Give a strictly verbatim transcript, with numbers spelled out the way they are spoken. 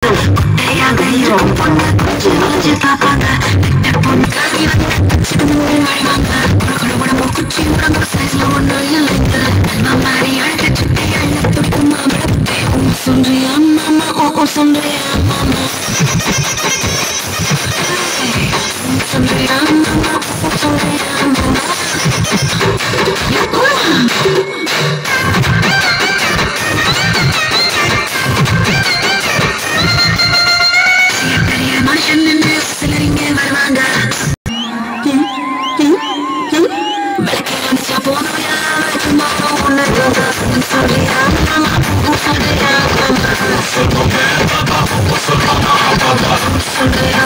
Sonría mama, oh oh sonría mama. Sonría mama, oh sonría mama. பெரிய மனுஷன் என்று சிலர் இங்கே வருவாங்க. விளக்கி வந்துச்சா போதுமையா ஒன்னு சொல்றியா மாமா சொல்றியா மாமா சொல்றியா